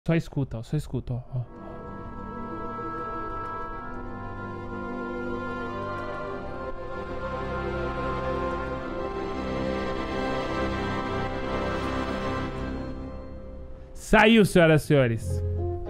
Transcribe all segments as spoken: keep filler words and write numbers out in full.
Só escuta, ó, só escuta, ó, ó. Saiu, senhoras e senhores.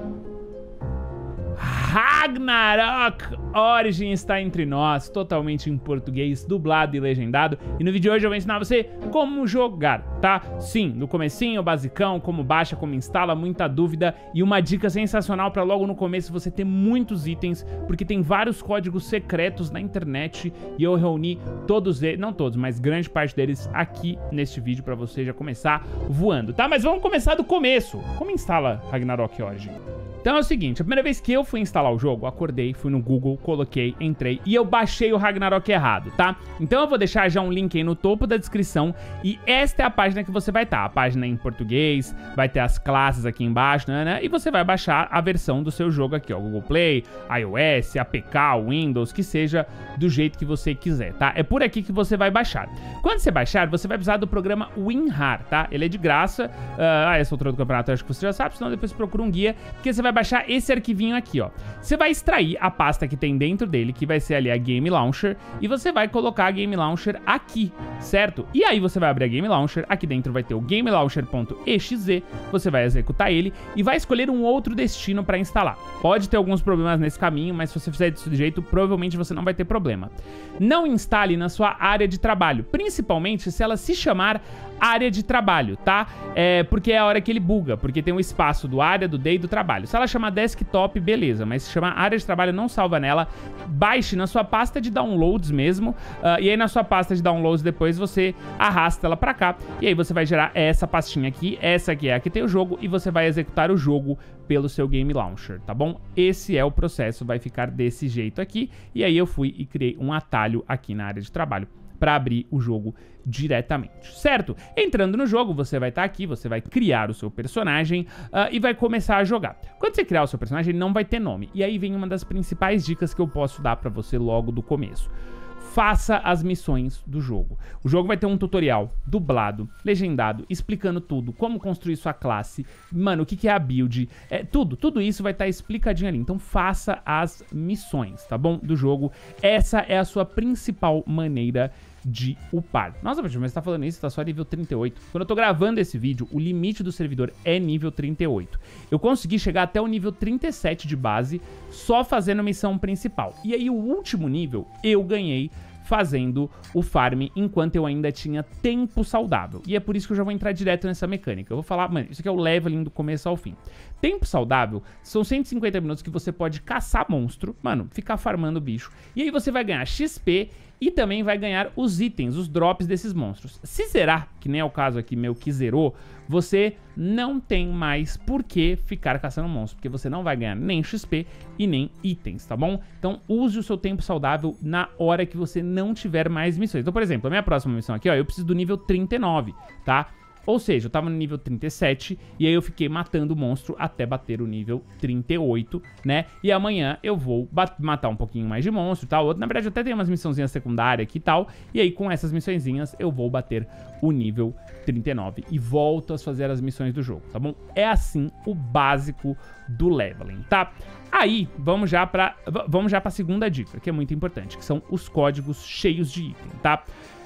Ragnarok Origins está entre nós, totalmente em português, dublado e legendado. E no vídeo de hoje eu vou ensinar você como jogar, tá? Sim, no comecinho, basicão, como baixa, como instala, muita dúvida. E uma dica sensacional para logo no começo você ter muitos itens, porque tem vários códigos secretos na internet. E eu reuni todos eles, não todos, mas grande parte deles aqui neste vídeo para você já começar voando, tá? Mas vamos começar do começo. Como instala Ragnarok Origins? Então é o seguinte, a primeira vez que eu fui instalar o jogo, acordei, fui no Google, coloquei, entrei e eu baixei o Ragnarok errado, tá? Então eu vou deixar já um link aí no topo da descrição e esta é a página que você vai estar. A página em português, vai ter as classes aqui embaixo, né, né? E você vai baixar a versão do seu jogo aqui, ó, Google Play, iOS, A P K, Windows, que seja do jeito que você quiser, tá? É por aqui que você vai baixar. Quando você baixar, você vai precisar do programa WinRAR, tá? Ele é de graça. Uh, ah, essa altura do campeonato eu acho que você já sabe, senão depois procura um guia, porque você vai baixar esse arquivinho aqui, ó. Você vai extrair a pasta que tem dentro dele, que vai ser ali a Game Launcher, e você vai colocar a Game Launcher aqui, certo? E aí você vai abrir a Game Launcher, aqui dentro vai ter o game launcher ponto e x e, você vai executar ele e vai escolher um outro destino para instalar. Pode ter alguns problemas nesse caminho, mas se você fizer desse jeito, provavelmente você não vai ter problema. Não instale na sua área de trabalho, principalmente se ela se chamar área de trabalho, tá? É porque é a hora que ele buga, porque tem um espaço do área, do D e do trabalho. Se ela chamar desktop, beleza, mas se chamar área de trabalho, não salva nela. Baixe na sua pasta de downloads mesmo, uh, e aí na sua pasta de downloads depois você arrasta ela pra cá, e aí você vai gerar essa pastinha aqui, essa aqui é a que tem o jogo, e você vai executar o jogo pelo seu Game Launcher, tá bom? Esse é o processo, vai ficar desse jeito aqui, e aí eu fui e criei um atalho aqui na área de trabalho para abrir o jogo diretamente, certo? Entrando no jogo, você vai estar aqui, você vai criar o seu personagem uh, e vai começar a jogar. Quando você criar o seu personagem, ele não vai ter nome. E aí vem uma das principais dicas que eu posso dar para você logo do começo. Faça as missões do jogo. O jogo vai ter um tutorial dublado, legendado, explicando tudo, como construir sua classe, mano, o que que é a build, é, tudo, tudo isso vai estar explicadinho ali. Então faça as missões, tá bom? Do jogo. Essa é a sua principal maneira de upar. Nossa, mas você tá falando isso, tá só nível trinta e oito. Quando eu tô gravando esse vídeo, o limite do servidor é nível trinta e oito. Eu consegui chegar até o nível trinta e sete de base, só fazendo a missão principal. E aí o último nível eu ganhei fazendo o farm enquanto eu ainda tinha tempo saudável. E é por isso que eu já vou entrar direto nessa mecânica. Eu vou falar, mano, isso aqui é o leveling do começo ao fim. Tempo saudável são cento e cinquenta minutos que você pode caçar monstro, mano, ficar farmando bicho. E aí você vai ganhar X P e também vai ganhar os itens, os drops desses monstros. Se zerar, que nem é o caso aqui meu que zerou, você não tem mais por que ficar caçando monstros, porque você não vai ganhar nem X P e nem itens, tá bom? Então use o seu tempo saudável na hora que você não tiver mais missões. Então, por exemplo, a minha próxima missão aqui, ó, eu preciso do nível trinta e nove, tá? Ou seja, eu tava no nível trinta e sete e aí eu fiquei matando o monstro até bater o nível trinta e oito, né? E amanhã eu vou matar um pouquinho mais de monstro e tal. Na verdade, eu até tenho umas missãozinhas secundárias aqui e tal. E aí, com essas missõezinhas, eu vou bater o nível trinta e nove e volto a fazer as missões do jogo, tá bom? É assim o básico do leveling, tá? Aí, vamos já pra, vamos já pra segunda dica, que é muito importante, que são os códigos cheios de item, tá?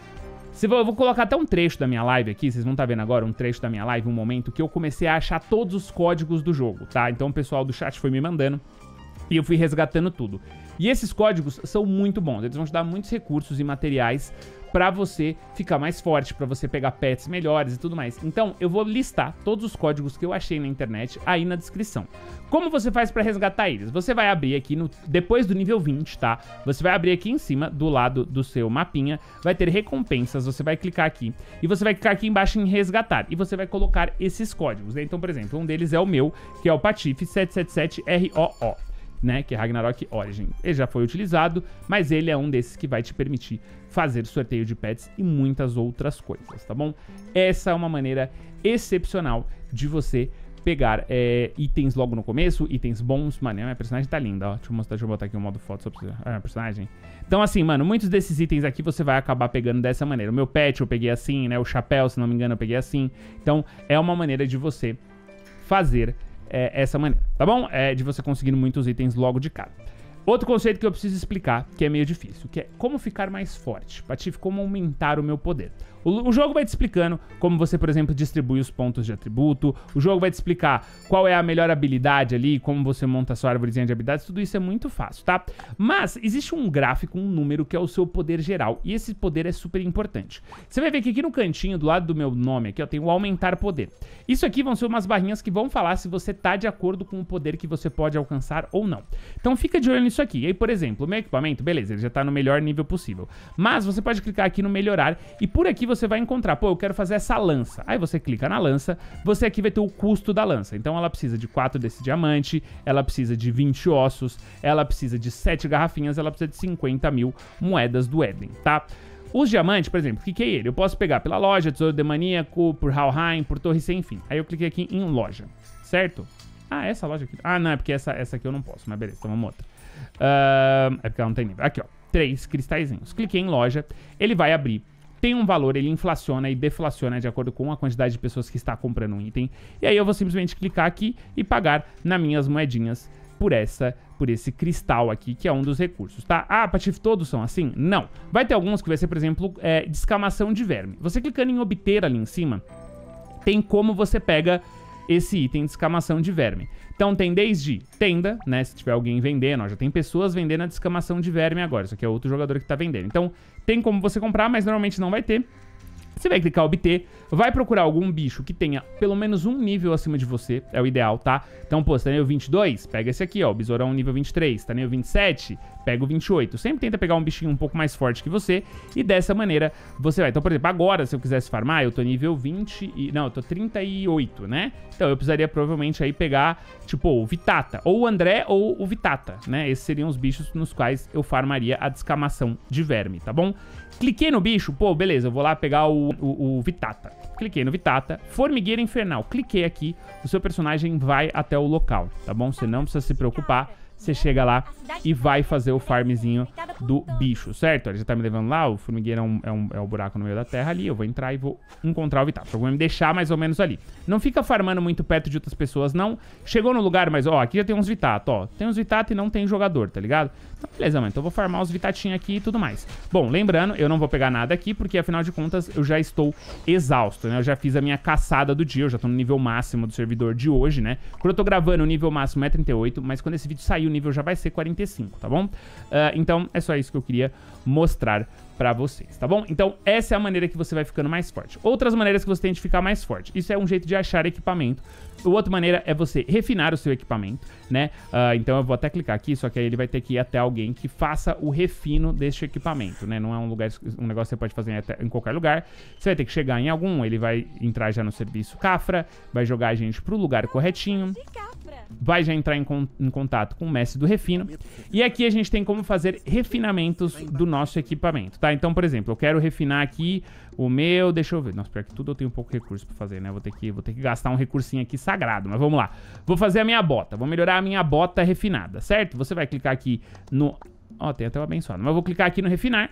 Eu vou colocar até um trecho da minha live aqui, vocês vão estar vendo agora um trecho da minha live, um momento que eu comecei a achar todos os códigos do jogo, tá? Então o pessoal do chat foi me mandando e eu fui resgatando tudo. E esses códigos são muito bons, eles vão te dar muitos recursos e materiais pra você ficar mais forte, pra você pegar pets melhores e tudo mais. Então, eu vou listar todos os códigos que eu achei na internet aí na descrição. Como você faz pra resgatar eles? Você vai abrir aqui, no, depois do nível vinte, tá? Você vai abrir aqui em cima, do lado do seu mapinha, vai ter recompensas, você vai clicar aqui. E você vai clicar aqui embaixo em resgatar. E você vai colocar esses códigos, né? Então, por exemplo, um deles é o meu, que é o Patife sete sete sete R O O. Né, que é Ragnarok Origin. Ele já foi utilizado, mas ele é um desses que vai te permitir fazer sorteio de pets e muitas outras coisas, tá bom? Essa é uma maneira excepcional de você pegar é, itens logo no começo, itens bons. Mano, a minha personagem tá linda, ó. Deixa eu mostrar, deixa eu botar aqui um modo foto só pra você. Ah, minha personagem. Então, assim, mano, muitos desses itens aqui você vai acabar pegando dessa maneira. O meu pet eu peguei assim, né? O chapéu, se não me engano, eu peguei assim. Então, é uma maneira de você fazer é, essa maneira, tá bom? É de você conseguindo muitos itens logo de cara. Outro conceito que eu preciso explicar, que é meio difícil, que é como ficar mais forte. Patife, como aumentar o meu poder. O, o jogo vai te explicando como você, por exemplo, distribui os pontos de atributo. O jogo vai te explicar qual é a melhor habilidade ali, como você monta a sua árvorezinha de habilidades. Tudo isso é muito fácil, tá? Mas existe um gráfico, um número, que é o seu poder geral. E esse poder é super importante. Você vai ver que aqui no cantinho, do lado do meu nome, aqui, ó, tem o aumentar poder. Isso aqui vão ser umas barrinhas que vão falar se você tá de acordo com o poder que você pode alcançar ou não. Então fica de olho nisso aqui. E aí, por exemplo, o meu equipamento, beleza, ele já tá no melhor nível possível. Mas você pode clicar aqui no melhorar e por aqui você vai encontrar, pô, eu quero fazer essa lança. Aí você clica na lança, você aqui vai ter o custo da lança. Então ela precisa de quatro desse diamante, ela precisa de vinte ossos, ela precisa de sete garrafinhas, ela precisa de cinquenta mil moedas do Éden, tá? Os diamantes, por exemplo, cliquei ele. Eu posso pegar pela loja, Tesouro Demoníaco, por Halheim, por Torre Sem Fim. Aí eu cliquei aqui em loja, certo? Ah, essa loja aqui. Ah, não, é porque essa, essa aqui eu não posso, mas beleza, então vamos outra. Uh, é porque ela não tem nível. Aqui, ó, três cristalzinhos. Cliquei em loja, ele vai abrir. Tem um valor, ele inflaciona e deflaciona de acordo com a quantidade de pessoas que está comprando um item. E aí eu vou simplesmente clicar aqui e pagar nas minhas moedinhas por essa, por esse cristal aqui, que é um dos recursos, tá? Ah, Patife, todos são assim? Não. Vai ter alguns que vai ser, por exemplo, é, descamação de verme. Você clicando em obter ali em cima, tem como você pega esse item de descamação de verme. Então tem desde tenda, né, se tiver alguém vendendo, ó, já tem pessoas vendendo a descamação de verme agora, isso aqui é outro jogador que tá vendendo. Então tem como você comprar, mas normalmente não vai ter. Você vai clicar em obter, vai procurar algum bicho que tenha pelo menos um nível acima de você, é o ideal, tá? Então, pô, você tá nível vinte e dois, pega esse aqui, ó, o besourão nível vinte e três, tá nível vinte e sete, pega o vinte e oito. Sempre tenta pegar um bichinho um pouco mais forte que você e dessa maneira você vai. Então, por exemplo, agora, se eu quisesse farmar, eu tô nível vinte e... Não, eu tô trinta e oito, né? Então, eu precisaria provavelmente aí pegar, tipo, o Vitata, ou o André ou o Vitata, né? Esses seriam os bichos nos quais eu farmaria a descamação de verme, tá bom? Cliquei no bicho, pô, beleza, eu vou lá pegar o, o, o Vitata. Cliquei no Vitata, Formigueira Infernal, cliquei aqui, o seu personagem vai até o local, tá bom? Você não precisa se preocupar, você chega lá e vai fazer o farmzinho do bicho, certo? Ele já tá me levando lá, o formigueiro é um, é um, é um buraco no meio da terra ali, eu vou entrar e vou encontrar o Vitata. Eu vou me deixar mais ou menos ali. Não fica farmando muito perto de outras pessoas, não. Chegou no lugar, mas ó, aqui já tem uns Vitata, ó. Tem uns Vitata e não tem jogador, tá ligado? Então, beleza, mano, então eu vou farmar os Vitatinhos aqui e tudo mais. Bom, lembrando, eu não vou pegar nada aqui, porque afinal de contas eu já estou exausto, né? Eu já fiz a minha caçada do dia, eu já tô no nível máximo do servidor de hoje, né? Quando eu tô gravando, o nível máximo é trinta e oito, mas quando esse vídeo sair, o nível já vai ser quarenta e cinco, tá bom? Uh, então, é só isso que eu queria mostrar pra vocês, tá bom? Então, essa é a maneira que você vai ficando mais forte. Outras maneiras que você tem de ficar mais forte. Isso é um jeito de achar equipamento. A outra maneira é você refinar o seu equipamento, né? Uh, então, eu vou até clicar aqui, só que aí ele vai ter que ir até alguém que faça o refino deste equipamento, né? Não é um lugar, um negócio que você pode fazer até, em qualquer lugar. Você vai ter que chegar em algum, ele vai entrar já no serviço Cafra, vai jogar a gente pro lugar corretinho. Vai já entrar em, con em contato com o mestre do refino. E aqui a gente tem como fazer refinamentos do nosso equipamento, tá? Então, por exemplo, eu quero refinar aqui o meu... Deixa eu ver. Nossa, pior que tudo eu tenho pouco recurso pra fazer, né? Vou ter que, vou ter que gastar um recursinho aqui sagrado. Mas vamos lá. Vou fazer a minha bota. Vou melhorar a minha bota refinada, certo? Você vai clicar aqui no... Ó, tem até o abençoado. Mas eu vou clicar aqui no refinar.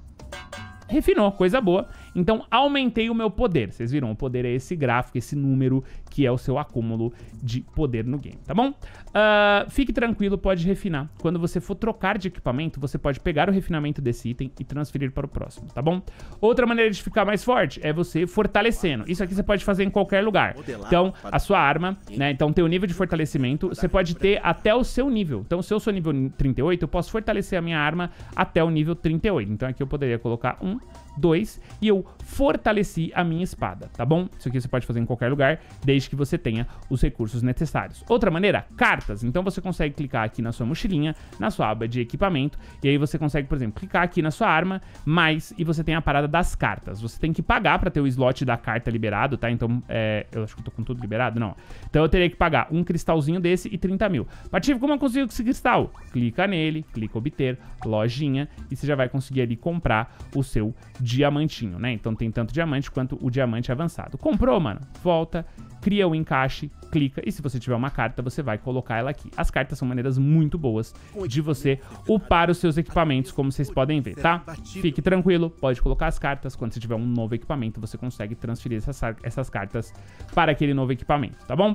Refinou, coisa boa. Então, aumentei o meu poder. Vocês viram? O poder é esse gráfico, esse número que é o seu acúmulo de poder no game, tá bom? Uh, fique tranquilo, pode refinar. Quando você for trocar de equipamento, você pode pegar o refinamento desse item e transferir para o próximo, tá bom? Outra maneira de ficar mais forte é você fortalecendo. Isso aqui você pode fazer em qualquer lugar. Então, a sua arma, né? Então, tem o nível de fortalecimento. Você pode ter até o seu nível. Então, se eu sou nível trinta e oito, eu posso fortalecer a minha arma até o nível trinta e oito. Então, aqui eu poderia colocar um, dois, e eu fortaleci a minha espada, tá bom? Isso aqui você pode fazer em qualquer lugar, desde que você tenha os recursos necessários. Outra maneira, cartas. Então você consegue clicar aqui na sua mochilinha, na sua aba de equipamento, e aí você consegue, por exemplo, clicar aqui na sua arma, mais, e você tem a parada das cartas. Você tem que pagar pra ter o slot da carta liberado, tá? Então, é, eu acho que eu tô com tudo liberado, não. Então eu teria que pagar um cristalzinho desse e trinta mil. Patife, como eu consigo esse cristal? Clica nele, clica obter, lojinha, e você já vai conseguir ali comprar o seu diamantinho, né? Então tem tanto diamante quanto o diamante avançado. Comprou, mano? Volta, cria o encaixe, clica, e se você tiver uma carta, você vai colocar ela aqui. As cartas são maneiras muito boas de você upar os seus equipamentos, como vocês podem ver, tá? Fique tranquilo, pode colocar as cartas. Quando você tiver um novo equipamento, você consegue transferir essas, essas cartas para aquele novo equipamento, tá bom?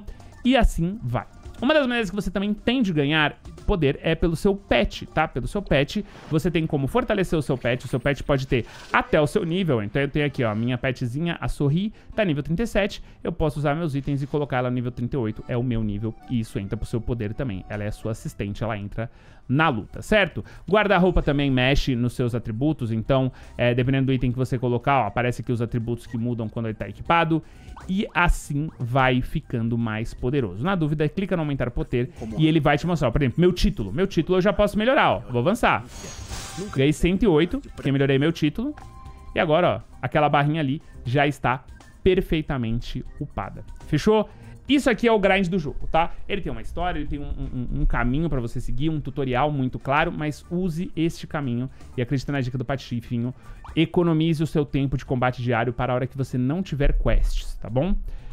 E assim vai. Uma das maneiras que você também tem de ganhar poder é pelo seu pet, tá? Pelo seu pet, você tem como fortalecer o seu pet. O seu pet pode ter até o seu nível. Então eu tenho aqui, ó, minha petzinha, a Sorri, tá nível trinta e sete. Eu posso usar meus itens e colocar ela no nível trinta e oito. É o meu nível e isso entra pro seu poder também. Ela é a sua assistente, ela entra na luta, certo? Guarda-roupa também mexe nos seus atributos. Então, é, dependendo do item que você colocar, ó, aparece aqui os atributos que mudam quando ele tá equipado. E assim vai ficando mais poderoso. Na dúvida, clica no aumentar poder e ele vai te mostrar, ó, por exemplo, meu título. Meu título eu já posso melhorar, ó. Vou avançar. Ganhei cento e oito, porque melhorei meu título. E agora, ó, aquela barrinha ali já está perfeitamente upada. Fechou? Isso aqui é o grind do jogo, tá? Ele tem uma história, ele tem um, um, um caminho pra você seguir, um tutorial muito claro, mas use este caminho e acredita na dica do Patifinho. Economize o seu tempo de combate diário para a hora que você não tiver quests, tá bom?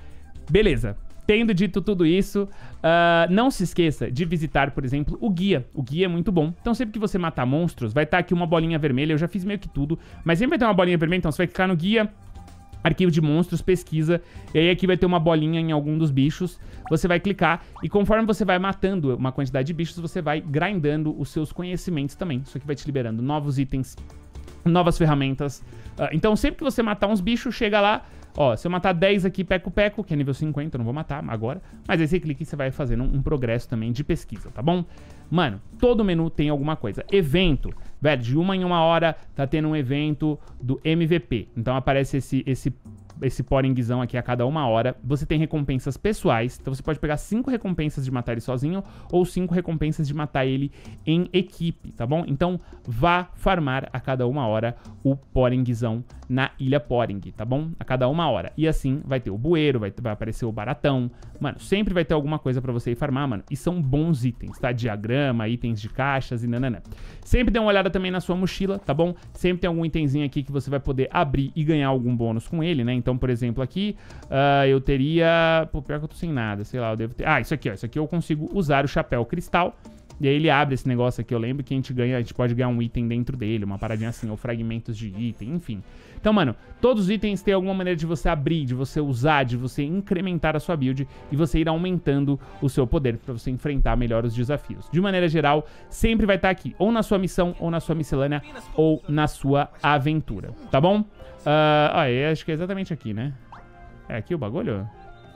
Beleza. Tendo dito tudo isso, uh, não se esqueça de visitar, por exemplo, o guia. O guia é muito bom. Então, sempre que você matar monstros, vai estar aqui uma bolinha vermelha. Eu já fiz meio que tudo, mas sempre vai ter uma bolinha vermelha, então você vai clicar no guia, arquivo de monstros, pesquisa, e aí aqui vai ter uma bolinha em algum dos bichos, você vai clicar, e conforme você vai matando uma quantidade de bichos, você vai grindando os seus conhecimentos também. Isso aqui vai te liberando novos itens, novas ferramentas. Uh, então, sempre que você matar uns bichos, chega lá, ó, se eu matar dez aqui, peco-peco, que é nível cinquenta, eu não vou matar agora, mas aí você clica e você vai fazendo um, um progresso também de pesquisa, tá bom? Mano, todo menu tem alguma coisa. Evento, velho, de uma em uma hora tá tendo um evento do M V P. Então aparece esse, esse, esse poringzão aqui a cada uma hora. Você tem recompensas pessoais, então você pode pegar cinco recompensas de matar ele sozinho ou cinco recompensas de matar ele em equipe, tá bom? Então vá farmar a cada uma hora o poringzão na Ilha Poring, tá bom? A cada uma hora. E assim vai ter o bueiro, vai, vai aparecer o baratão. Mano, sempre vai ter alguma coisa pra você ir farmar, mano. E são bons itens, tá? Diagrama, itens de caixas e nananã. Sempre dê uma olhada também na sua mochila, tá bom? Sempre tem algum itemzinho aqui que você vai poder abrir e ganhar algum bônus com ele, né? Então, por exemplo, aqui uh, eu teria... Pô, pior que eu tô sem nada, sei lá, eu devo ter... Ah, isso aqui, ó. Isso aqui eu consigo usar o chapéu cristal. E aí ele abre esse negócio aqui, eu lembro que a gente ganha, a gente pode ganhar um item dentro dele, uma paradinha assim, ou fragmentos de item, enfim. Então, mano, todos os itens têm alguma maneira de você abrir, de você usar, de você incrementar a sua build e você ir aumentando o seu poder pra você enfrentar melhor os desafios. De maneira geral, sempre vai estar aqui, ou na sua missão, ou na sua miscelânea, ou na sua aventura, tá bom? Uh, ó, eu acho que é exatamente aqui, né? É aqui o bagulho?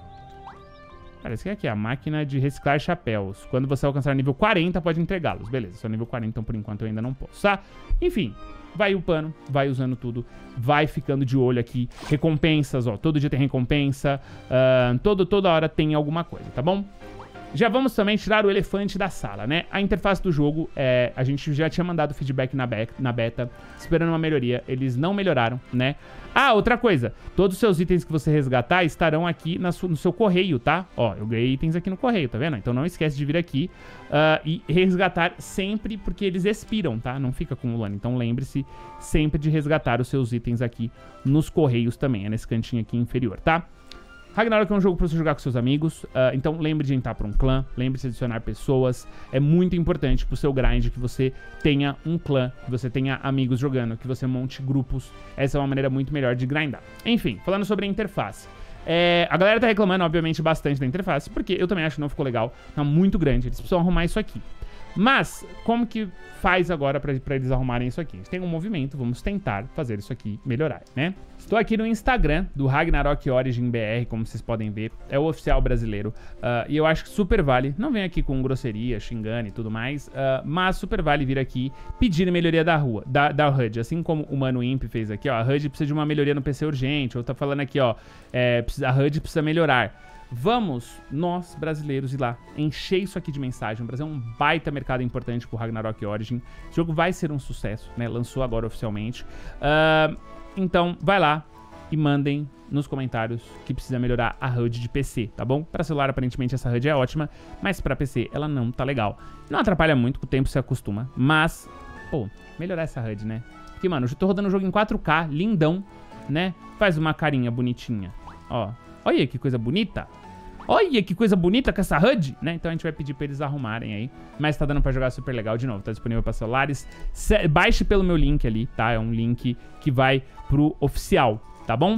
Parece que é aqui, a máquina de reciclar chapéus. Quando você alcançar nível quarenta, pode entregá-los. Beleza, só nível quarenta, então por enquanto eu ainda não posso, tá? Enfim, vai upando, vai usando tudo, vai ficando de olho aqui. Recompensas, ó, todo dia tem recompensa, uh, todo, toda hora tem alguma coisa, tá bom? Já vamos também tirar o elefante da sala, né? A interface do jogo, é, a gente já tinha mandado feedback na, be na beta, esperando uma melhoria. Eles não melhoraram, né? Ah, outra coisa. Todos os seus itens que você resgatar estarão aqui na no seu correio, tá? Ó, eu ganhei itens aqui no correio, tá vendo? Então não esquece de vir aqui uh, e resgatar sempre, porque eles expiram, tá? Não fica acumulando. Então lembre-se sempre de resgatar os seus itens aqui nos correios também. É nesse cantinho aqui inferior, tá? Ragnarok é um jogo para você jogar com seus amigos, uh, então lembre de entrar para um clã, lembre-se de adicionar pessoas. É muito importante pro seu grind que você tenha um clã, que você tenha amigos jogando, que você monte grupos. Essa é uma maneira muito melhor de grindar. Enfim, falando sobre a interface. É, a galera tá reclamando, obviamente, bastante da interface, porque eu também acho que não ficou legal, tá muito grande, eles precisam arrumar isso aqui. Mas, como que faz agora pra, pra eles arrumarem isso aqui? A gente tem um movimento, vamos tentar fazer isso aqui melhorar, né? Estou aqui no Instagram do Ragnarok Origin B R, como vocês podem ver, é o oficial brasileiro. Uh, e eu acho que super vale, não vem aqui com grosseria, xingando e tudo mais, uh, mas super vale vir aqui pedir melhoria da rua, da, da H U D. Assim como o Mano Imp fez aqui, ó, a H U D precisa de uma melhoria no P C urgente, ou tá falando aqui, ó, é, a H U D precisa melhorar. Vamos, nós, brasileiros, ir lá, encher isso aqui de mensagem. O Brasil é um baita mercado importante pro Ragnarok Origin. O jogo vai ser um sucesso, né? Lançou agora oficialmente. Uh, então, vai lá e mandem nos comentários que precisa melhorar a H U D de P C, tá bom? Para celular, aparentemente, essa H U D é ótima, mas pra P C ela não tá legal. Não atrapalha muito, com o tempo se acostuma, mas, pô, melhorar essa H U D, né? Porque, mano, eu tô rodando o jogo em quatro K, lindão, né? Faz uma carinha bonitinha, ó. Olha que coisa bonita. Olha que coisa bonita com essa H U D, né? Então a gente vai pedir pra eles arrumarem aí. Mas tá dando pra jogar super legal de novo. Tá disponível pra celulares. Baixe pelo meu link ali, tá? É um link que vai pro oficial, tá bom?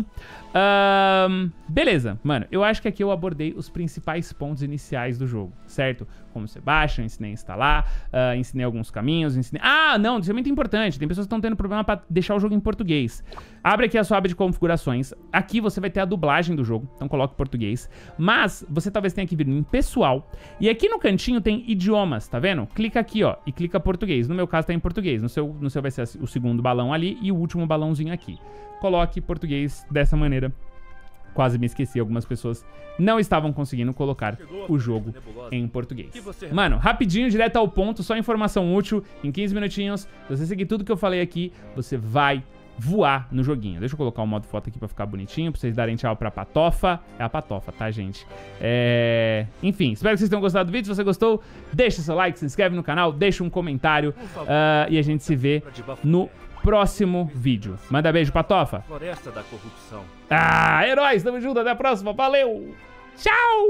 Um, beleza, mano, eu acho que aqui eu abordei os principais pontos iniciais do jogo, certo? Como você baixa, eu ensinei a instalar, uh, ensinei alguns caminhos, ensinei... Ah, não, isso é muito importante, tem pessoas que estão tendo problema pra deixar o jogo em português. Abre aqui a sua aba de configurações, aqui você vai ter a dublagem do jogo, então coloque português. Mas você talvez tenha que vir em pessoal, e aqui no cantinho tem idiomas, tá vendo? Clica aqui, ó, e clica português. No meu caso tá em português, no seu, no seu vai ser o segundo balão ali e o último balãozinho aqui. Coloque português dessa maneira. Quase me esqueci, algumas pessoas não estavam conseguindo colocar o jogo em português. Mano, rapidinho, direto ao ponto, só informação útil, em quinze minutinhos. Se você seguir tudo que eu falei aqui, você vai voar no joguinho. Deixa eu colocar o modo foto aqui pra ficar bonitinho, pra vocês darem tchau pra Patofa. É a Patofa, tá, gente? É... Enfim, espero que vocês tenham gostado do vídeo. Se você gostou, deixa seu like, se inscreve no canal, deixa um comentário uh, e a gente se vê no próximo vídeo. Manda beijo, Patofa. Floresta da corrupção. Ah, heróis, tamo junto, até a próxima, valeu! Tchau!